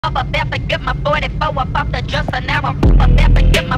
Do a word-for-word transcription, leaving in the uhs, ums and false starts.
Up, about to get my forty-four up off the dresser. Now I'm up, about to get my